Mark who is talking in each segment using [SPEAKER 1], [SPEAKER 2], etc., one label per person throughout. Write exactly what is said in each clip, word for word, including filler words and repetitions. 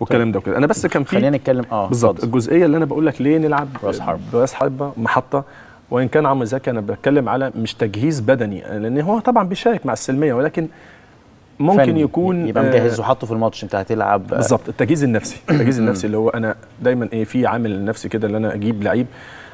[SPEAKER 1] والكلام ده وكده. انا بس كان في
[SPEAKER 2] خلينا نتكلم اه
[SPEAKER 1] بالظبط الجزئيه اللي انا بقول لك ليه نلعب
[SPEAKER 2] راس حرب
[SPEAKER 1] راس حربه محطه. وان كان عمرو زكي انا بتكلم على مش تجهيز بدني، لان هو طبعا بيشارك مع السلميه، ولكن ممكن
[SPEAKER 2] فني.
[SPEAKER 1] يكون
[SPEAKER 2] يبقى مجهز وحطه في الماتش انت هتلعب
[SPEAKER 1] بالظبط. التجهيز النفسي التجهيز النفسي اللي هو انا دايما ايه في عامل نفسي كده، اللي انا اجيب لعيب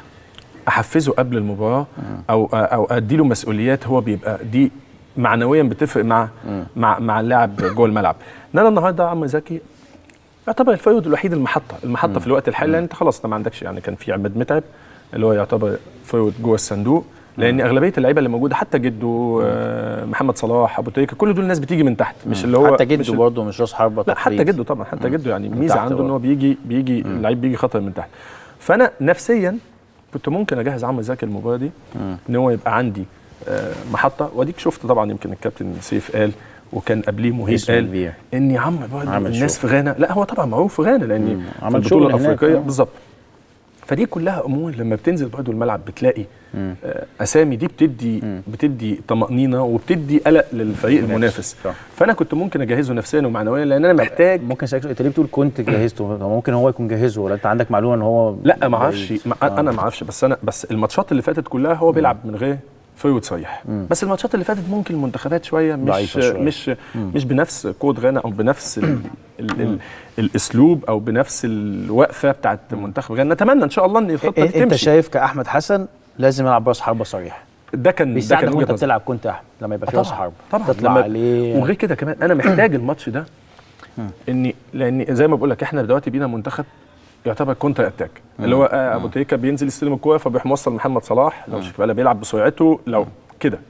[SPEAKER 1] احفزه قبل المباراه او او ادي له مسؤوليات، هو بيبقى دي معنويا بتفرق مع مع مع اللاعب جوه الملعب. ان انا النهارده عمرو زكي يعتبر الفرد الوحيد المحطه المحطه مم. في الوقت الحالي، لان انت خلاص انت ما عندكش يعني كان في عماد متعب اللي هو يعتبر فرد جوه الصندوق، لان اغلبيه اللعيبه اللي موجوده حتى جده آه محمد صلاح ابو تريكه كل دول الناس بتيجي من تحت، مش اللي هو
[SPEAKER 2] حتى جده برضه مش راس حربه
[SPEAKER 1] لا حتى جده طبعا حتى جده يعني ميزه عنده ان هو بيجي بيجي اللعيب بيجي خطر من تحت. فانا نفسيا كنت ممكن اجهز عمرو زكي المباراه دي ان هو يبقى عندي آه محطه. واديك شفت طبعا يمكن الكابتن سيف قال وكان قبليه مهيب قال ان عمرو برضه الناس في غانا، لا هو طبعا معروف في غانا لان في البطوله الافريقيه بالظبط. فدي كلها امور لما بتنزل برضه الملعب بتلاقي آه اسامي دي بتدي مم. بتدي طمانينه وبتدي قلق للفريق المنافس. فانا كنت ممكن اجهزه نفسيا ومعنويا، لان انا محتاج.
[SPEAKER 2] ممكن اسالك انت ليه بتقول كنت جهزته؟ ممكن هو يكون جهزه ولا انت عندك معلومه ان هو
[SPEAKER 1] لا ما اعرفش آه. انا ما اعرفش، بس انا بس الماتشات اللي فاتت كلها هو بيلعب من غير فروت صريح، بس الماتشات اللي فاتت ممكن المنتخبات شويه مش شوية. مش مم. مش بنفس قوه غانا او بنفس ال ال ال الاسلوب او بنفس الوقفه بتاعت منتخب غانا. نتمنى ان شاء الله ان الخطه دي تمشي.
[SPEAKER 2] انت شايف كاحمد حسن لازم يلعب راس حربه صريح؟
[SPEAKER 1] ده كان ده كان
[SPEAKER 2] وانت بتلعب كنت احمد لما يبقى في راس حربه
[SPEAKER 1] طبعا
[SPEAKER 2] تطلع عليه.
[SPEAKER 1] وغير كده كمان انا محتاج الماتش ده اني لان زي ما بقول لك احنا دلوقتي بينا منتخب يعتبر كونتر اتاك، اللي هو ابو تريكه بينزل يستلم الكوره فبيروح موصل محمد صلاح لو شيكابالا بيلعب بسرعته لو كده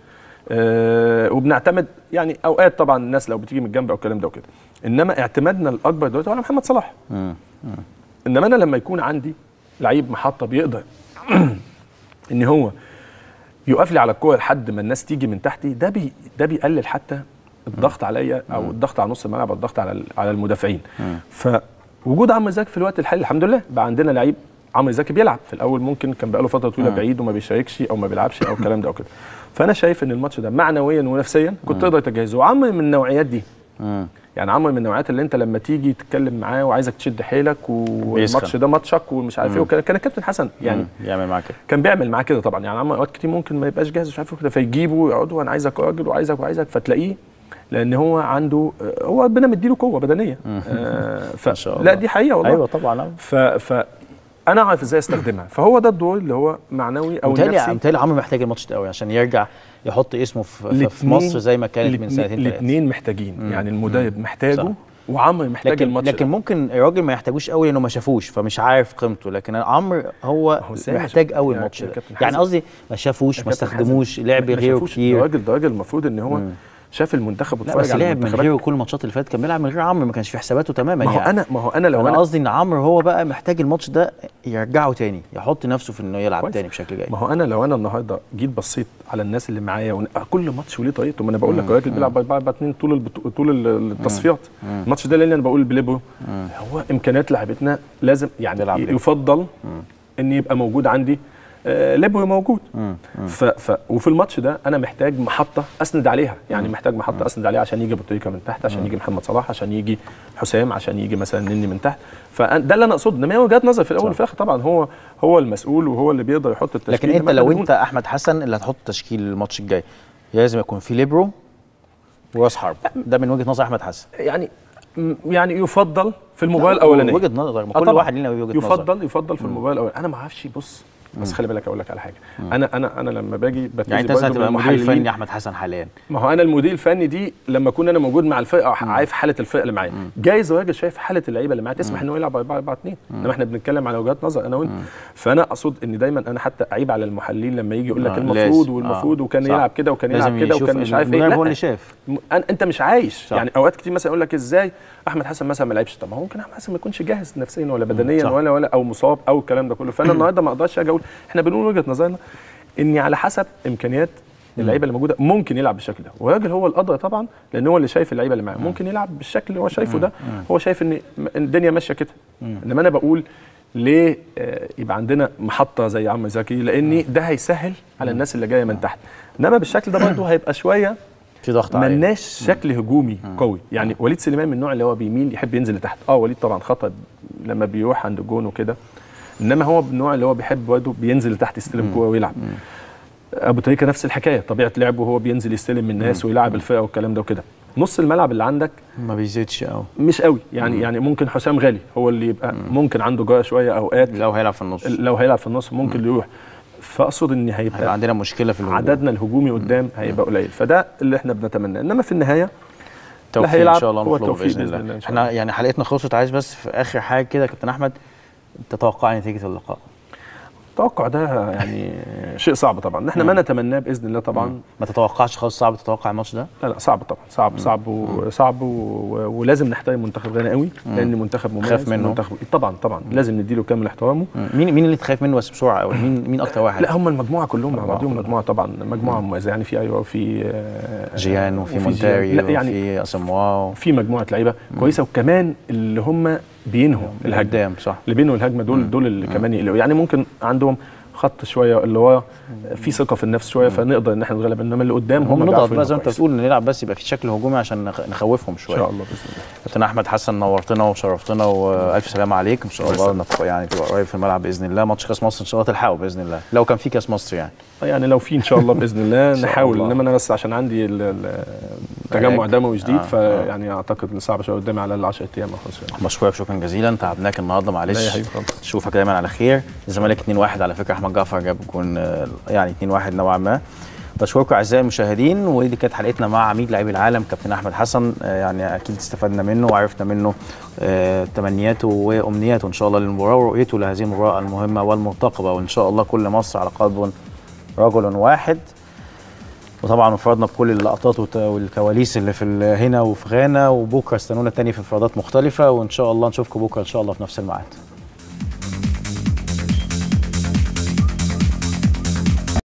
[SPEAKER 1] أه وبنعتمد يعني اوقات طبعا الناس لو بتيجي من الجنب او الكلام ده وكده، انما اعتمادنا الاكبر دلوقتي على محمد صلاح. انما انا لما يكون عندي لعيب محطه بيقدر ان هو يقف لي على الكوره لحد ما الناس تيجي من تحتي، ده بي ده بيقلل حتى الضغط عليا او الضغط على نص الملعب او الضغط على على المدافعين. فوجود عمرو زكي في الوقت الحالي الحمد لله بقى عندنا لعيب عمرو زكي بيلعب. في الاول ممكن كان بقى له فتره طويله بعيد وما بيشاركش او ما بيلعبش او الكلام ده او كده. فانا شايف ان الماتش ده معنويا ونفسيا كنت تقدر تجهزه. وعمرو من النوعيات دي يعني عمرو من النوعيات اللي انت لما تيجي تتكلم معاه وعايزك تشد حيلك والماتش ده ماتشك ومش عارف ايه. وكان كان الكابتن حسن يعني
[SPEAKER 2] بيعمل معاه كده،
[SPEAKER 1] كان بيعمل معاه كده طبعا. يعني عمرو اوقات كتير ممكن ما يبقاش جاهز مش عارف ايه كده فيجيبه ويقعدوا انا عايزك راجل وعايزك وعايزك فتلاقيه لان هو عنده هو ربنا مديله قوه بدنيه. آه ف... لا دي حقيقه والله.
[SPEAKER 2] ايوه طبعا.
[SPEAKER 1] ف, ف... انا عارف ازاي استخدمها. فهو ده الدور اللي هو معنوي او نفسي.
[SPEAKER 2] متهيألي عمرو محتاج الماتش ده قوي عشان يرجع يحط اسمه في, في مصر زي ما كانت من سنتين ثلاثه.
[SPEAKER 1] الاثنين محتاجين مم. يعني المدرب محتاجه وعمرو محتاج
[SPEAKER 2] لكن
[SPEAKER 1] الماتش.
[SPEAKER 2] لكن ممكن الراجل ما يحتاجوش قوي لانه ما شافوش فمش عارف قيمته، لكن عمرو هو محتاج قوي الماتش ده. يعني قصدي ما شافوش ما استخدموش لعب غيره كتير.
[SPEAKER 1] ده راجل ده راجل المفروض ان هو مم. شاف المنتخب
[SPEAKER 2] واتفرج على المنتخب. بس لعب من غيره كل الماتشات اللي فاتت كان بيلعب من غير عمرو ما كانش في حساباته تماما.
[SPEAKER 1] ما هو
[SPEAKER 2] يعني
[SPEAKER 1] انا ما هو انا لو
[SPEAKER 2] انا قصدي ان عمرو هو بقى محتاج الماتش ده يرجعه تاني يحط نفسه في انه يلعب كويس. تاني بشكل جيد.
[SPEAKER 1] ما هو انا لو انا النهارده جيت بصيت على الناس اللي معايا ون... كل ماتش وليه طريقته. ما انا بقول لك الراجل بيلعب أربعة أربعة اتنين طول البطو... طول التصفيات. الماتش ده اللي انا بقول بليبرو هو امكانيات لعبتنا لازم يعني يفضل مم. ان يبقى موجود عندي آه ليبرو موجود. مم. مم. ف... ف... وفي الماتش ده انا محتاج محطه اسند عليها. يعني مم. محتاج محطه مم. اسند عليها عشان يجي ابو تريكه من تحت، عشان مم. يجي محمد صلاح، عشان يجي حسام، عشان يجي مثلا نني من تحت. فده اللي انا اقصده. انما هي وجهات نظر في الاول وفي الاخر طبعا هو هو المسؤول وهو اللي بيقدر يحط التشكيل.
[SPEAKER 2] لكن انت لو انت احمد حسن اللي هتحط تشكيل الماتش الجاي لازم يكون في ليبرو وراس حرب. ده من وجهه نظر احمد حسن.
[SPEAKER 1] يعني يعني يفضل في المباراه الاولانيه
[SPEAKER 2] وجهه نظر ما كل واحد لينا وجهه نظر.
[SPEAKER 1] يفضل يفضل في المباراه الاولانيه. انا ما اعرفش بص بس خلي بالك اقول لك على حاجه. مم. انا انا انا لما باجي بتنزل
[SPEAKER 2] يعني انت هتبقى المدير الفني احمد حسن حاليا.
[SPEAKER 1] ما هو انا المدير الفني دي لما اكون انا موجود مع الفرقه عارف حاله الفرقه اللي معايا. جايز الراجل شايف حاله اللعيبه اللي معاه تسمح ان هو يلعب أربعة أربعة اتنين. انما احنا بنتكلم على وجهات نظر انا وانت. فانا اقصد ان دايما انا حتى اعيب على المحللين لما يجي يقول لك المفروض والمفروض وكان يلعب كده وكان يلعب كده وكان مش عارف ايه.
[SPEAKER 2] هو اللي شاف.
[SPEAKER 1] انت مش عايش. يعني اوقات كتير مثلا يقول لك ازاي احمد حسن مثلا ما لعبش. طب ما هو ممكن احمد حسن ما يكونش جاهز نفسيا ولا بدنيا ولا ولا او مصاب او الكلام ده كله. فانا النهارده ما اقدرش اجي اقول احنا بنقول وجهه نظرنا اني على حسب امكانيات اللعيبه اللي موجوده ممكن يلعب بالشكل ده. والراجل هو الادرى طبعا لان هو اللي شايف اللعيبه اللي معاه ممكن يلعب بالشكل اللي هو شايفه ده. هو شايف ان الدنيا ماشيه كده. انما انا بقول ليه يبقى عندنا محطه زي عمرو زكي؟ لان ده هيسهل على الناس اللي جايه من تحت. انما بالشكل ده برضه هيبقى شويه
[SPEAKER 2] في ضغط عليه،
[SPEAKER 1] ملناش شكل هجومي مم. قوي يعني. مم. وليد سليمان من النوع اللي هو بيميل يحب ينزل لتحت. اه وليد طبعا خطأ لما بيروح عند الجون وكده، انما هو من النوع اللي هو بيحب وده بينزل لتحت يستلم كوره ويلعب. مم. ابو تريكه نفس الحكايه، طبيعه لعبه هو بينزل يستلم من الناس مم. ويلعب الفرقه والكلام ده وكده. نص الملعب اللي عندك
[SPEAKER 2] ما بيزيدش قوي،
[SPEAKER 1] مش قوي يعني. مم. يعني ممكن حسام غالي هو اللي يبقى مم. ممكن عنده جرأة شويه اوقات
[SPEAKER 2] لو هيلعب في النص،
[SPEAKER 1] لو هيلعب في النص ممكن يروح. فاقصد ان هيبقى,
[SPEAKER 2] هيبقى عندنا مشكله في الهجوم،
[SPEAKER 1] عددنا الهجومي قدام هيبقى قليل، فده اللي احنا بنتمناه. انما في النهايه
[SPEAKER 2] توفيق ان شاء الله نطلبه باذن الله, الله. احنا يعني حلقتنا خلصت، عايز بس في اخر حاجه كده كابتن احمد تتوقع نتيجه اللقاء؟
[SPEAKER 1] التوقع ده يعني شيء صعب طبعا، احنا ما نتمناه باذن الله طبعا.
[SPEAKER 2] مم. ما تتوقعش خالص؟ صعب تتوقع الماتش ده؟
[SPEAKER 1] لا لا صعب طبعا، صعب مم. صعب وصعب و... ولازم نحترم منتخب غانا قوي، لان منتخب مميز.
[SPEAKER 2] خاف منه
[SPEAKER 1] منتخب طبعا طبعا مم. لازم نديله كامل احترامه.
[SPEAKER 2] مين مين اللي تخاف منه بس بسرعه قوي؟ مين مين اكتر واحد؟
[SPEAKER 1] لا هم المجموعه كلهم مع بعضهم مجموعه طبعا مجموعه مميزه يعني. في ايوه وفي
[SPEAKER 2] جيان وفي مونتاري يعني وفي اسمواو،
[SPEAKER 1] في مجموعه لعيبه كويسه، وكمان اللي هم بينهوا الهجمه
[SPEAKER 2] صح،
[SPEAKER 1] اللي بينهوا الهجمه دول مم. دول اللي مم. كمان يقلقوا يعني. ممكن عندهم خط شويه اللي هو في ثقه في النفس شويه، فنقدر ان احنا نتغلب. انما اللي قدام هم
[SPEAKER 2] نضغط بقى زي ما انت بتقول، نلعب بس يبقى في شكل هجومي عشان نخوفهم شويه
[SPEAKER 1] ان شاء الله باذن الله.
[SPEAKER 2] كابتن احمد حسن نورتنا وشرفتنا والف سلامه عليك. ان شاء الله يعني تبقى قريب في الملعب باذن الله. ماتش كاس مصر ان شاء الله تلحقه باذن الله، لو كان في كاس مصر يعني
[SPEAKER 1] يعني لو في ان شاء الله باذن الله نحاول. انما انا بس عشان عندي تجمع دموي جديد، فيعني اعتقد ان صعب شويه قدامي على العشرة ايام او خمسة ايام.
[SPEAKER 2] مشكورك شكرا جزيلا، تعبناك النهارده معلش. اشوفك دايما على خير. الزمالك اتنين واحد على فكره، احمد جعفر جاب جون يعني اتنين واحد نوعا ما. بشكركم اعزائي المشاهدين، ودي كانت حلقتنا مع عميد لاعبي العالم كابتن احمد حسن. يعني اكيد استفدنا منه وعرفنا منه تمنياته وامنياته ان شاء الله للمباراه ورؤيته لهذه المباراه المهمه والمرتقبه، وان شاء الله كل مصر على قلب رجل واحد. وطبعا انفردنا بكل اللقطات والكواليس اللي في هنا وفي غانا، وبكره استنونا تاني في انفرادات مختلفه، وان شاء الله نشوفكم بكره ان شاء الله في نفس الميعاد.